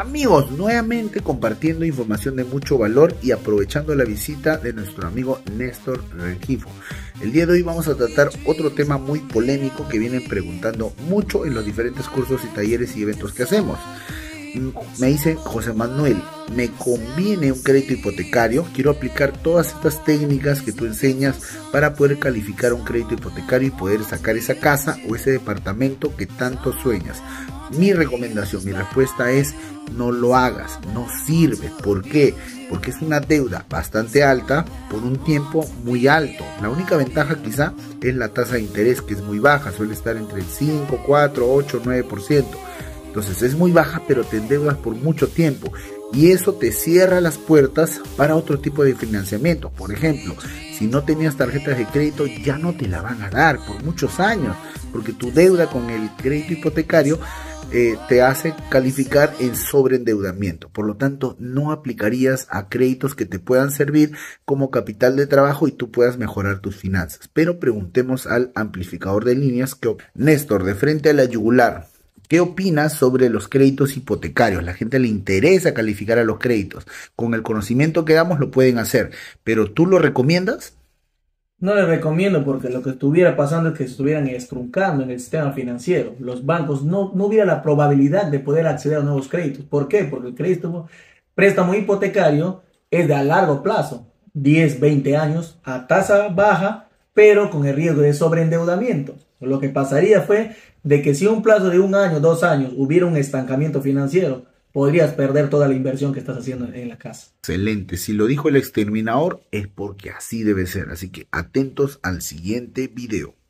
Amigos, nuevamente compartiendo información de mucho valor y aprovechando la visita de nuestro amigo Néstor Rengifo. El día de hoy vamos a tratar otro tema muy polémico que vienen preguntando mucho en los diferentes cursos y talleres y eventos que hacemos. Me dice José Manuel, me conviene un crédito hipotecario, quiero aplicar todas estas técnicas que tú enseñas para poder calificar un crédito hipotecario y poder sacar esa casa o ese departamento que tanto sueñas. Mi recomendación, mi respuesta es: no lo hagas, no sirve. ¿Por qué? Porque es una deuda bastante alta por un tiempo muy alto. La única ventaja quizá es la tasa de interés, que es muy baja, suele estar entre el 5, 4, 8, 9%. Entonces es muy baja, pero te endeudas por mucho tiempo y eso te cierra las puertas para otro tipo de financiamiento. Por ejemplo, si no tenías tarjetas de crédito, ya no te la van a dar por muchos años, porque tu deuda con el crédito hipotecario te hace calificar en sobreendeudamiento. Por lo tanto, no aplicarías a créditos que te puedan servir como capital de trabajo y tú puedas mejorar tus finanzas. Pero preguntemos al amplificador de líneas. Néstor, de frente a la yugular, ¿qué opinas sobre los créditos hipotecarios? La gente le interesa calificar a los créditos. Con el conocimiento que damos lo pueden hacer, pero ¿tú lo recomiendas? No les recomiendo, porque lo que estuviera pasando es que se estuvieran estruncando en el sistema financiero. Los bancos no hubiera la probabilidad de poder acceder a nuevos créditos. ¿Por qué? Porque el préstamo hipotecario es de a largo plazo, 10, 20 años, a tasa baja, pero con el riesgo de sobreendeudamiento. Lo que pasaría fue de que si un plazo de 1 año, 2 años hubiera un estancamiento financiero, podrías perder toda la inversión que estás haciendo en la casa. Excelente, si lo dijo el exterminador es porque así debe ser, así que atentos al siguiente video.